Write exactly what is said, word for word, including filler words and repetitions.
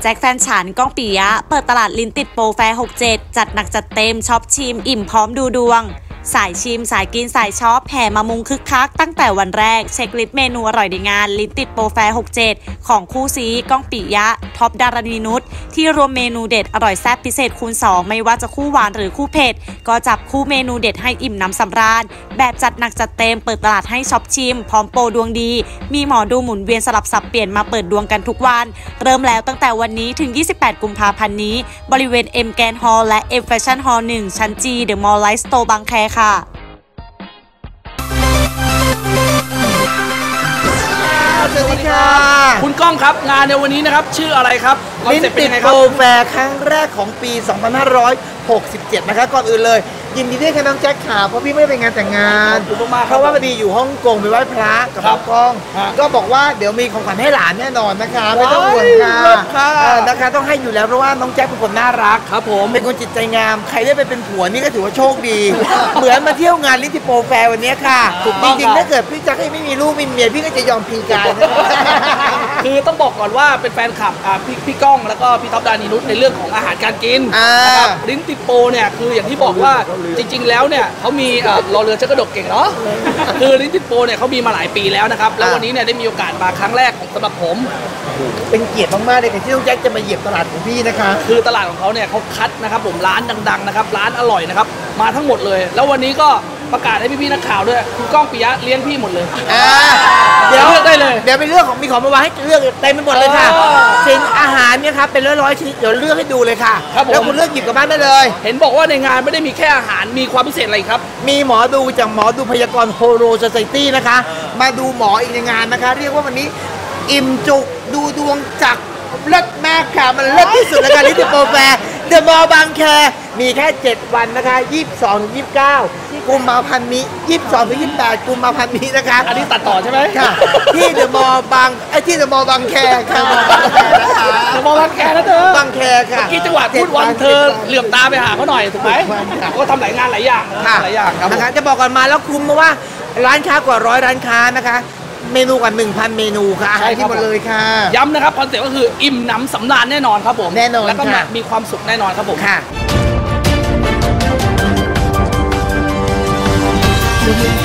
แจ็คแฟนฉันก้องปิยะเปิดตลาดลิ้นติดโปรแฟร์หกสิบเจ็ดจัดหนักจัดเต็มช็อปชิมอิ่มพร้อมดูดวงสายชิมสายกินสายช็อปแห่มามุงคึกคักตั้งแต่วันแรกเช็คลิสต์เมนูอร่อยในงานลิ้นติดโปรแฟร์หกสิบเจ็ดของคู่ซีก้องปิยะท็อปดารณีนุชที่รวมเมนูเด็ดอร่อยแซ่บพิเศษคูณสองไม่ว่าจะคู่หวานหรือคู่เผ็ดก็จับคู่เมนูเด็ดให้อิ่มน้ำสำราญแบบจัดหนักจัดเต็มเปิดตลาดให้ช็อปชิมพร้อมโปรดวงดีมีหมอดูหมุนเวียนสลับสับเปลี่ยนมาเปิดดวงกันทุกวันเริ่มแล้วตั้งแต่วันนี้ถึงยี่สิบแปดกุมภาพันธ์นี้บริเวณ M Grand Hall และ M Fashion Hall หนึ่งชั้น G The Mall Light Store บางแคค่ะสวัสดีค่ะคุณก้องครับงานในวันนี้นะครับชื่ออะไรครับลิ้นติดโปรแฟร์ครั้งแรกของปี สองพันห้าร้อยหกสิบเจ็ด นะคะก่อนอื่นเลยยินดีด้วยค่ะน้องแจ็คขาเพราะพี่ไม่ได้ไปงานแต่งงานเพราะว่าพอดีอยู่ฮ่องกงไปไหว้พระกับพ่อก้องก็บอกว่าเดี๋ยวมีของขวัญให้หลานแน่นอนนะคะไม่ต้องห่วงค่ะนะคะต้องให้อยู่แล้วเพราะว่าน้องแจ็คเป็นคนน่ารักครับผมเป็นคนจิตใจงามใครได้ไปเป็นผัวนี่ก็ถือว่าโชคดีเหมือนมาเที่ยวงานลิ้นติดโปรแฟร์วันนี้ค่ะจริงๆถ้าเกิดพี่แจ็คไม่มีลูกมีเมียพี่ก็จะยอมพีกายคือต้องบอกก่อนว่าเป็นแฟนคลับพี่พี่ก้องแล้วก็พี่ท็อปดานีนุชในเรื่องของอาหารการกินนะครับลิ้นติดโปรเนี่ยคืออย่างที่บอกว่าจริงๆแล้วเนี่ยเขามีรอเรือเชือกกระดกเก่งเนาะคือลิ้นติดโปรเนี่ยเขามีมาหลายปีแล้วนะครับแล้ววันนี้เนี่ยได้มีโอกาสมาครั้งแรกของสำหรับผมเป็นเกียรติมากๆเลยที่น้องแจ็คจะมาเหยียบตลาดของพี่นะคะคือตลาดของเขาเนี่ยเขาคัดนะครับผมร้านดังๆนะครับร้านอร่อยนะครับมาทั้งหมดเลยแล้ววันนี้ก็ประกาศให้พี่ๆนักข่าวด้วยคุณก้องปิยะเลี้ยงพี่หมดเลยเดี๋ยวเลือกได้เลยเดี๋ยวเป็นเรื่องของมีของมาวางให้เลือกเต็มไปหมดเลยค่ะสิ่งอาหารเนี่ยครับเป็นร้อยๆชนิดเดี๋ยวเลือกให้ดูเลยค่ะแล้วคุณเลือกหยิบกลับบ้านได้เลยเห็นบอกว่าในงานไม่ได้มีแค่อาหารมีความพิเศษอะไรครับมีหมอดูจากหมอดูพยากรณ์โฮโลโซไซตี้นะคะมาดูหมออีกในงานนะคะเรียกว่าวันนี้อิ่มจุกดูดวงจักเลิศมากค่ะมันเลิศที่สุดในการลิ้นติดโปรแฟร์เดอะมอลล์บางแคมีแค่เจ็ดวันนะคะยี่สิบสองถึงยี่สิบเก้ากุมภาพันธ์นี้ยี่สิบสองถึงยี่สิบแปดกุมภาพันธ์นี้นะคะอันนี้ตัดต่อใช่ไหมค่ะที่เดอะมอลล์บางไอ้ที่เดอะมอลล์บางแคค่ะเดอะมอลล์บางแคนะเธอบางแคค่ะเมื่อกี้จังหวะพูดวันเธอเหลื่อมตาไปหาเขาหน่อยถูกไหมก็ทำหลายงานหลายอย่างหลายอย่างครับนะคะจะบอกก่อนมาแล้วคุ้มเพราะว่าร้านค้ากว่าร้อยร้านค้านะคะเมนูกว่า หนึ่งพัน เมนูค่ะอาหารที่หมดเลยค่ะย้ำนะครับคอนเซ็ปต์ก็คืออิ่มหนำสำราญแน่นอนครับผมแน่นอนแล้วก็มีความสุขแน่นอนครับผมค่ะ